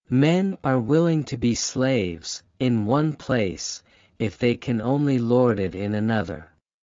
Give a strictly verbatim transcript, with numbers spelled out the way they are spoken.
Men are willing to be slaves in one place if they can only lord it in another.